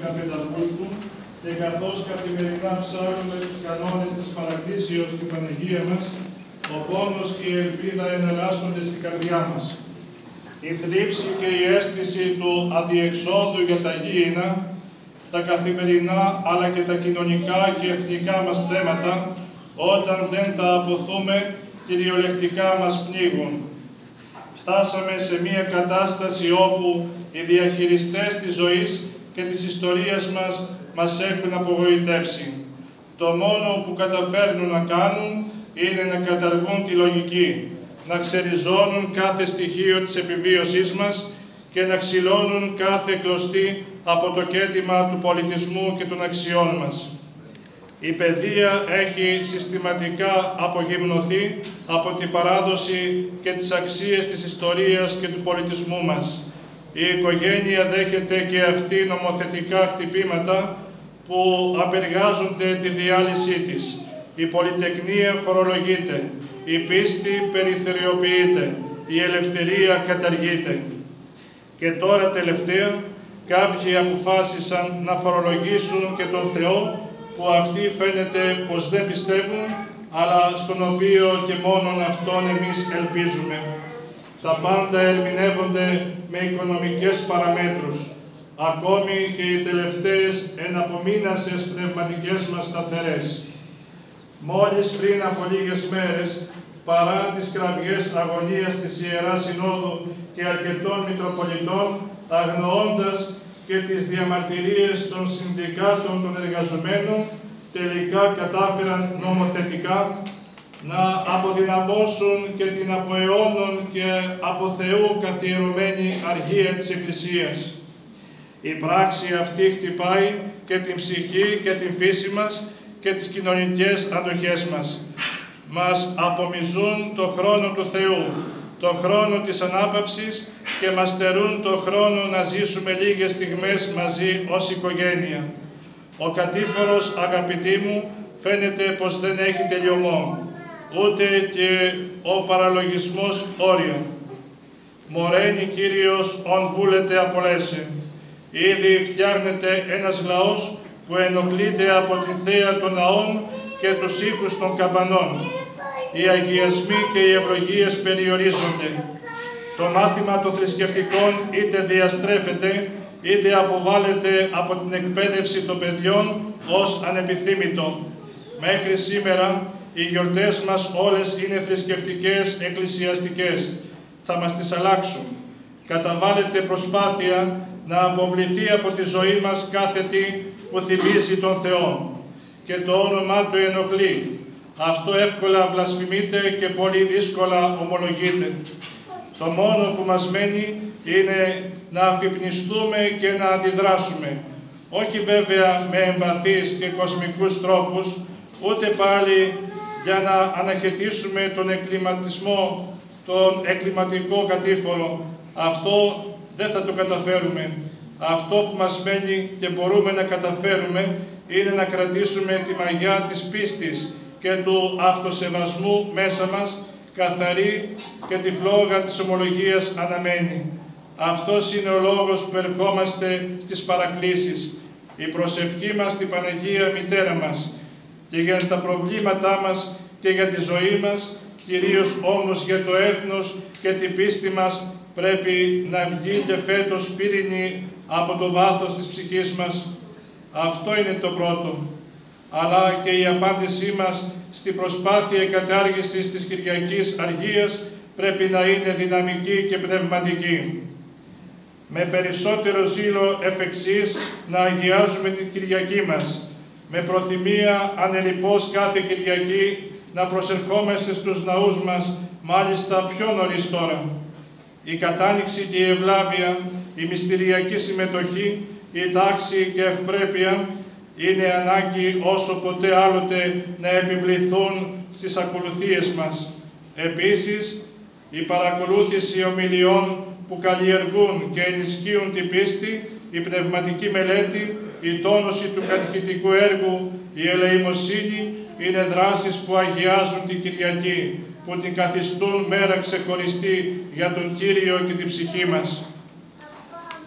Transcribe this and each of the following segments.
Πεντακούστου και καθώς καθημερινά ψάλλουμε τους κανόνες της παρακλήσεως στην Παναγία μας, ο πόνος και η ελπίδα εναλλάσσονται στην καρδιά μας. Η θλίψη και η αίσθηση του αδιεξόδου για τα γήινα, τα καθημερινά αλλά και τα κοινωνικά και εθνικά μας θέματα, όταν δεν τα αποθούμε, κυριολεκτικά μας πνίγουν. Φτάσαμε σε μια κατάσταση όπου οι διαχειριστές της ζωής και της ιστορίας μας έχουν απογοητεύσει. Το μόνο που καταφέρνουν να κάνουν είναι να καταργούν τη λογική, να ξεριζώνουν κάθε στοιχείο της επιβίωσής μας και να ξυλώνουν κάθε κλωστή από το κέντημα του πολιτισμού και των αξιών μας. Η παιδεία έχει συστηματικά απογυμνωθεί από την παράδοση και τις αξίες της ιστορίας και του πολιτισμού μας. Η οικογένεια δέχεται και αυτή νομοθετικά χτυπήματα που απεργάζονται τη διάλυσή της. Η πολυτεχνία φορολογείται, η πίστη περιθωριοποιείται, η ελευθερία καταργείται. Και τώρα τελευταία, κάποιοι αποφάσισαν να φορολογήσουν και τον Θεό, που αυτοί φαίνεται πως δεν πιστεύουν, αλλά στον οποίο και μόνον αυτόν εμείς ελπίζουμε. Τα πάντα ερμηνεύονται με οικονομικές παραμέτρους, ακόμη και οι τελευταίες εναπομείνασες πνευματικές μας σταθερές. Μόλις πριν από λίγες μέρες, παρά τις κραυγές αγωνίας της Ιεράς Συνόδου και αρκετών Μητροπολιτών, αγνοώντας και τις διαμαρτυρίες των συνδικάτων των εργαζομένων, τελικά κατάφεραν νομοθετικά να αποδυναμώσουν και την από αιώνων και από Θεού καθιερωμένη αργία της Εκκλησίας. Η πράξη αυτή χτυπάει και την ψυχή και την φύση μας και τις κοινωνικές αντοχές μας. Μας απομυζούν το χρόνο του Θεού, το χρόνο της ανάπαυσης και μας στερούν το χρόνο να ζήσουμε λίγες στιγμές μαζί ως οικογένεια. Ο κατήφορος, αγαπητοί μου, φαίνεται πως δεν έχει τελειωμό, ούτε και ο παραλογισμός όρια. Μοραίνει Κύριος ον βούλετε απολέσει. Ήδη φτιάχνεται ένας λαός που ενοχλείται από την θέα των ναών και τους ήχους των καμπανών. Οι αγιασμοί και οι ευλογίες περιορίζονται. Το μάθημα των θρησκευτικών είτε διαστρέφεται, είτε αποβάλλεται από την εκπαίδευση των παιδιών ως ανεπιθύμητο. Μέχρι σήμερα οι γιορτές μας όλες είναι θρησκευτικές, εκκλησιαστικές. Θα μας τις αλλάξουν. Καταβάλλεται προσπάθεια να αποβληθεί από τη ζωή μας κάθε τι που θυμίζει τον Θεό και το όνομά Του ενοχλεί. Αυτό εύκολα βλασφημείται και πολύ δύσκολα ομολογείται. Το μόνο που μας μένει είναι να αφυπνιστούμε και να αντιδράσουμε. Όχι βέβαια με εμπαθείς και κοσμικούς τρόπους, ούτε πάλι για να αναχαιτήσουμε τον εκκληματισμό, τον εκκληματικό κατήφορο. Αυτό δεν θα το καταφέρουμε. Αυτό που μας μένει και μπορούμε να καταφέρουμε είναι να κρατήσουμε τη μαγιά της πίστης και του αυτοσεβασμού μέσα μας, καθαρή και τη φλόγα της ομολογίας αναμένη. Αυτός είναι ο λόγος που ερχόμαστε στις παρακλήσεις. Η προσευχή μας στην Παναγία Μητέρα μας και για τα προβλήματά μας και για τη ζωή μας, κυρίως όμως για το έθνος και την πίστη μας, πρέπει να βγει και φέτος πύρινη από το βάθος της ψυχής μας. Αυτό είναι το πρώτο. Αλλά και η απάντησή μας στην προσπάθεια κατάργησης της Κυριακής Αργίας πρέπει να είναι δυναμική και πνευματική. Με περισσότερο ζήλο εφ' εξής να αγιάζουμε την Κυριακή μας, με προθυμία ανελιπώς κάθε Κυριακή να προσερχόμαστε στους ναούς μας, μάλιστα πιο νωρίς τώρα. Η κατάνοιξη και η ευλάβεια, η μυστηριακή συμμετοχή, η τάξη και ευπρέπεια είναι ανάγκη όσο ποτέ άλλοτε να επιβληθούν στις ακολουθίες μας. Επίσης, η παρακολούθηση ομιλιών που καλλιεργούν και ενισχύουν την πίστη, η πνευματική μελέτη, η τόνωση του κατηχητικού έργου, η ελεημοσύνη είναι δράσεις που αγιάζουν την Κυριακή, που την καθιστούν μέρα ξεχωριστή για τον Κύριο και την ψυχή μας.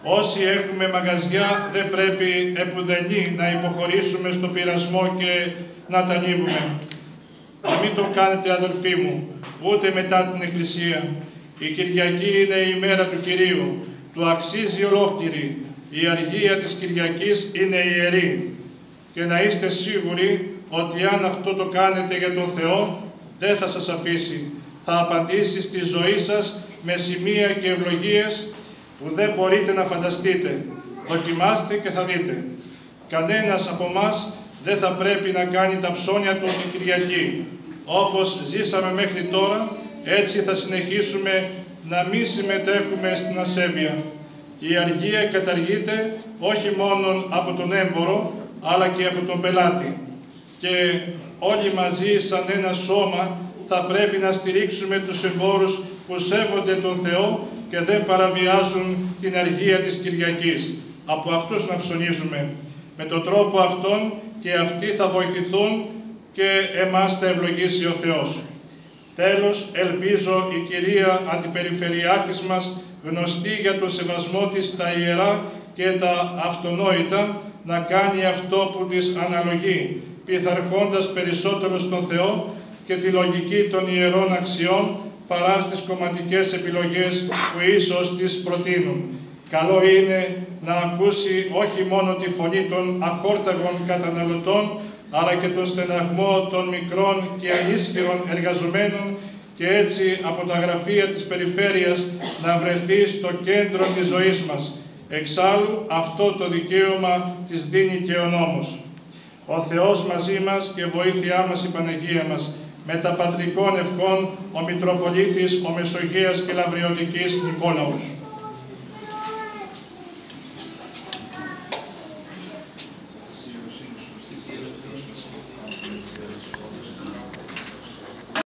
Όσοι έχουμε μαγαζιά δεν πρέπει επουδενή να υποχωρήσουμε στο πειρασμό και να τα ανοίγουμε. Να μην το κάνετε, αδελφοί μου, ούτε μετά την Εκκλησία. Η Κυριακή είναι η μέρα του Κυρίου. Του αξίζει ολόκληρη. Η αργία της Κυριακής είναι ιερή. Και να είστε σίγουροι ότι αν αυτό το κάνετε για τον Θεό, δεν θα σας αφήσει. Θα απαντήσει στη ζωή σας με σημεία και ευλογίες που δεν μπορείτε να φανταστείτε. Δοκιμάστε και θα δείτε. Κανένας από εμάς δεν θα πρέπει να κάνει τα ψώνια του την Κυριακή. Όπως ζήσαμε μέχρι τώρα, έτσι θα συνεχίσουμε να μην συμμετέχουμε στην ασέβεια. Η αργία καταργείται όχι μόνο από τον έμπορο, αλλά και από τον πελάτη. Και όλοι μαζί σαν ένα σώμα θα πρέπει να στηρίξουμε τους εμπόρους που σέβονται τον Θεό και δεν παραβιάζουν την αργία της Κυριακής. Από αυτούς να ψωνίζουμε. Με τον τρόπο αυτόν και αυτοί θα βοηθηθούν και εμάς θα ευλογήσει ο Θεός. Τέλος, ελπίζω η κυρία Αντιπεριφερειάρχης μας, γνωστή για το σεβασμό της στα ιερά και τα αυτονόητα, να κάνει αυτό που της αναλογεί, πειθαρχώντας περισσότερο στον Θεό και τη λογική των ιερών αξιών παρά στις κομματικές επιλογές που ίσως τις προτείνουν. Καλό είναι να ακούσει όχι μόνο τη φωνή των αχόρταγων καταναλωτών, αλλά και τον στεναγμό των μικρών και ανίσχυρων εργαζομένων και έτσι από τα γραφεία της περιφέρειας να βρεθεί στο κέντρο της ζωής μας. Εξάλλου αυτό το δικαίωμα της δίνει και ο νόμος. Ο Θεός μαζί μας και βοήθειά μας η Παναγία μας. Με τα πατρικών ευχών ο Μητροπολίτης, ο Μεσογείας και Λαβριωτικής Νικόλαος.